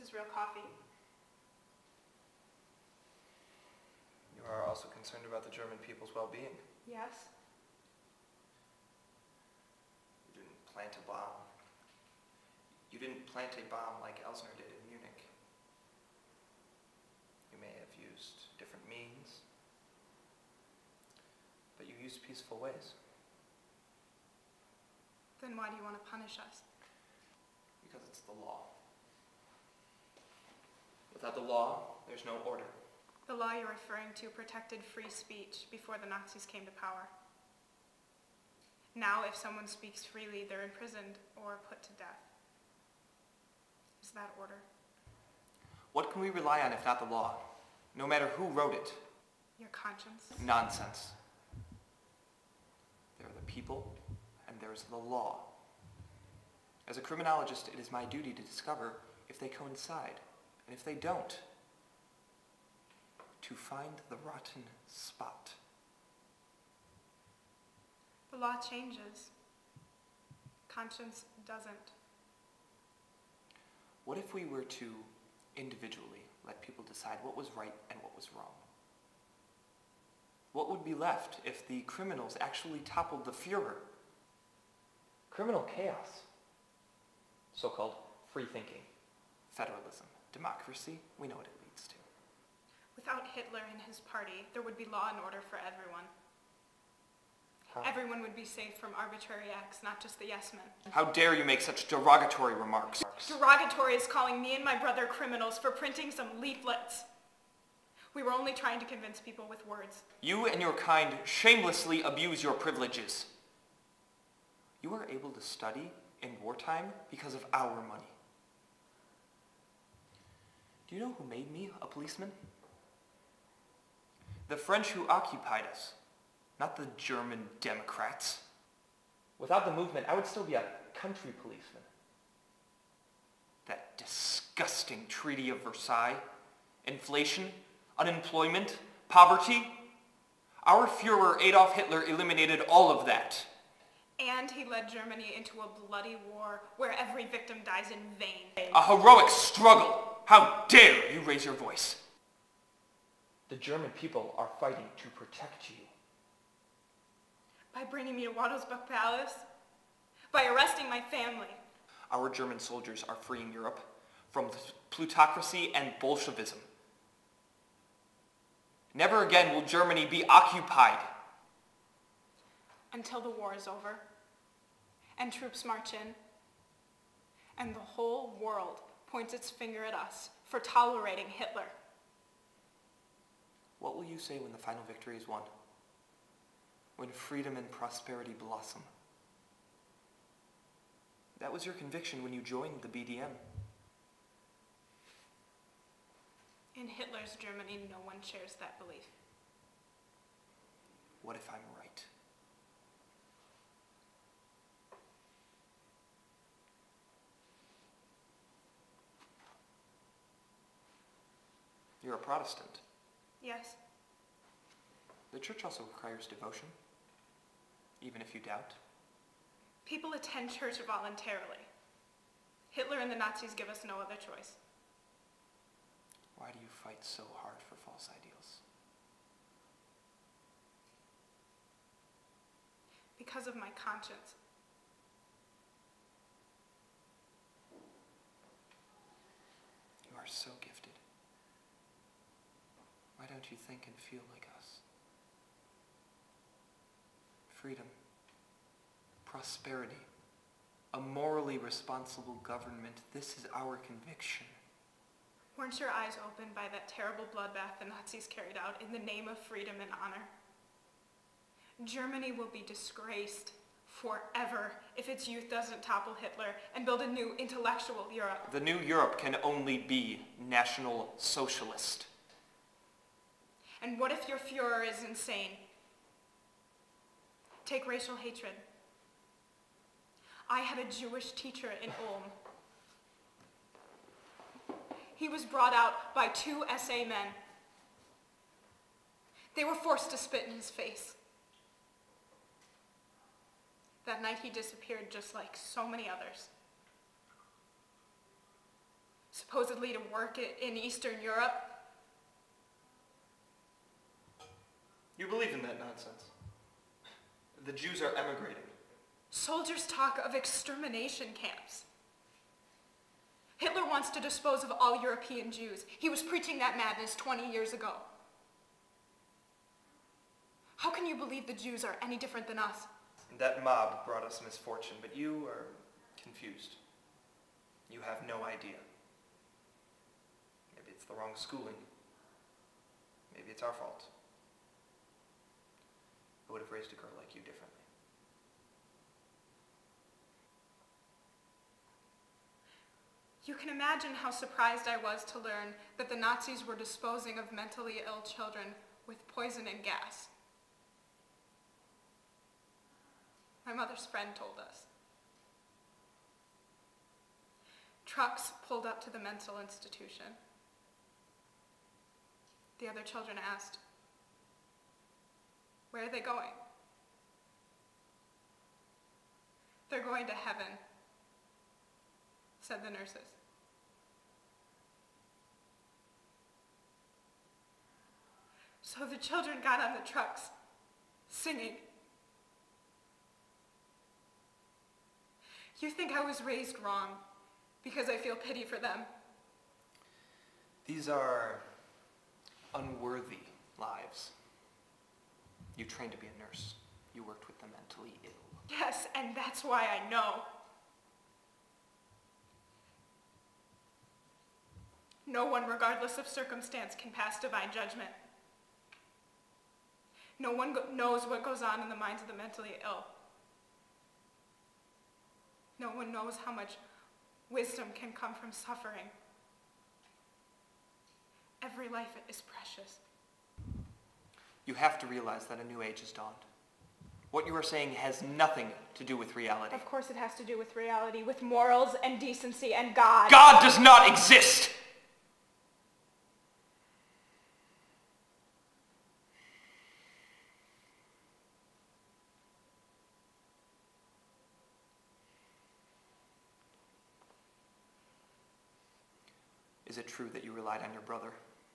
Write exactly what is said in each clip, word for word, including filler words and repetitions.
is real coffee. You are also concerned about the German people's well-being. Yes. You didn't plant a bomb. You didn't plant a bomb like Elsner did in Munich. You may have used different means, but you used peaceful ways. Then why do you want to punish us? Because it's the law. Without the law, there's no order. The law you're referring to protected free speech before the Nazis came to power. Now, if someone speaks freely, they're imprisoned or put to death. Is that order? What can we rely on if not the law? No matter who wrote it. Your conscience? Nonsense. There are the people, and there's the law. As a criminologist, it is my duty to discover if they coincide, and if they don't, to find the rotten spot. The law changes. Conscience doesn't. What if we were to individually let people decide what was right and what was wrong? What would be left if the criminals actually toppled the Führer? Criminal chaos. So-called free thinking. Federalism. Democracy. We know what it leads to. Without Hitler and his party, there would be law and order for everyone. How? Everyone would be safe from arbitrary acts, not just the yes men. How dare you make such derogatory remarks? Derogatory is calling me and my brother criminals for printing some leaflets. We were only trying to convince people with words. You and your kind shamelessly abuse your privileges. You were able to study in wartime because of our money. Do you know who made me a policeman? The French who occupied us, not the German Democrats. Without the movement, I would still be a country policeman. That disgusting Treaty of Versailles, inflation, unemployment, poverty. Our Führer Adolf Hitler eliminated all of that. And he led Germany into a bloody war where every victim dies in vain. A heroic struggle. How dare you raise your voice? The German people are fighting to protect you. By bringing me to Waddlesbuck Palace? By arresting my family? Our German soldiers are freeing Europe from plutocracy and Bolshevism. Never again will Germany be occupied. Until the war is over, and troops march in, and the whole world points its finger at us for tolerating Hitler. What will you say when the final victory is won? When freedom and prosperity blossom? That was your conviction when you joined the B D M. In Hitler's Germany, no one shares that belief. What if I'm right? You're a Protestant. Yes. The church also requires devotion, even if you doubt. People attend church voluntarily. Hitler and the Nazis give us no other choice. Why do you fight so hard for false ideals? Because of my conscience. You are so gifted. Why don't you think and feel like us? Freedom, prosperity, a morally responsible government. This is our conviction. Weren't your eyes opened by that terrible bloodbath the Nazis carried out in the name of freedom and honor? Germany will be disgraced forever if its youth doesn't topple Hitler and build a new intellectual Europe. The new Europe can only be National Socialist. And what if your Führer is insane? Take racial hatred. I had a Jewish teacher in Ulm. He was brought out by two S A men. They were forced to spit in his face. That night he disappeared just like so many others. supposedly to work i- in Eastern Europe. You believe in that nonsense. The Jews are emigrating. Soldiers talk of extermination camps. Hitler wants to dispose of all European Jews. He was preaching that madness twenty years ago. How can you believe the Jews are any different than us? That mob brought us misfortune, but you are confused. You have no idea. Maybe it's the wrong schooling. Maybe it's our fault. I would have raised a girl like you differently. You can imagine how surprised I was to learn that the Nazis were disposing of mentally ill children with poison and gas. My mother's friend told us. Trucks pulled up to the mental institution. The other children asked, "Where are they going?" "They're going to heaven," said the nurses. So the children got on the trucks, singing. You think I was raised wrong because I feel pity for them? These are unworthy lives. You trained to be a nurse. You worked with the mentally ill. Yes, and that's why I know. No one, regardless of circumstance, can pass divine judgment. No one go- knows what goes on in the minds of the mentally ill. No one knows how much wisdom can come from suffering. Every life is precious. You have to realize that a new age has dawned. What you are saying has nothing to do with reality. Of course it has to do with reality, with morals and decency and God. God does not exist! Is it true that you relied on your brother?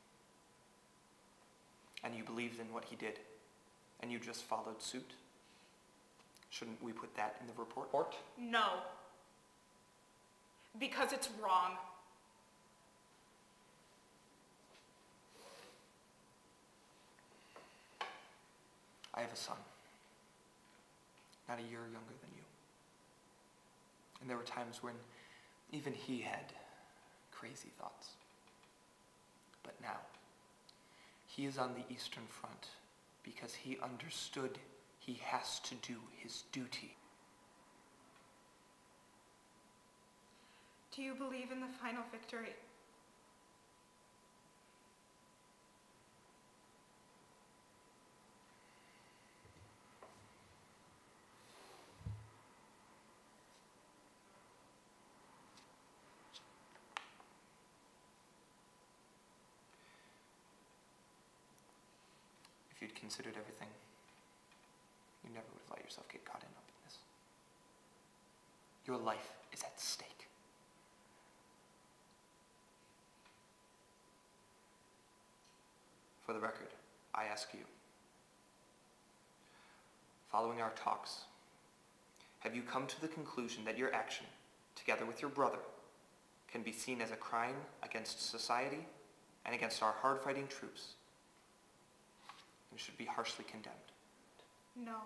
And you believed in what he did? And you just followed suit? Shouldn't we put that in the report? No. Because it's wrong. I have a son. Not a year younger than you. And there were times when even he had crazy thoughts. But now, he is on the Eastern Front because he understood he has to do his duty. Do you believe in the final victory? If you'd considered everything, you never would have let yourself get caught in up in this. Your life is at stake. For the record, I ask you, following our talks, have you come to the conclusion that your action, together with your brother, can be seen as a crime against society and against our hard-fighting troops, and should be harshly condemned? No.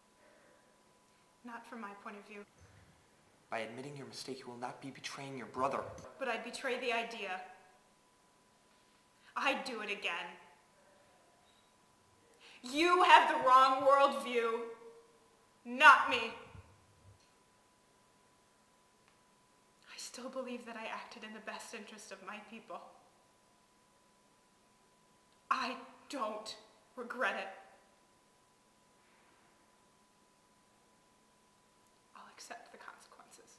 Not from my point of view. By admitting your mistake, you will not be betraying your brother. But I'd betray the idea. I'd do it again. You have the wrong worldview, not me. I still believe that I acted in the best interest of my people. I don't regret it. I'll accept the consequences.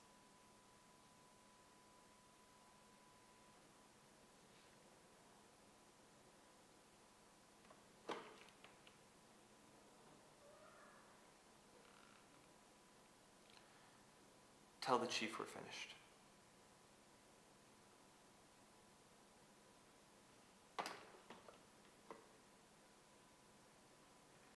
Tell the chief we're finished.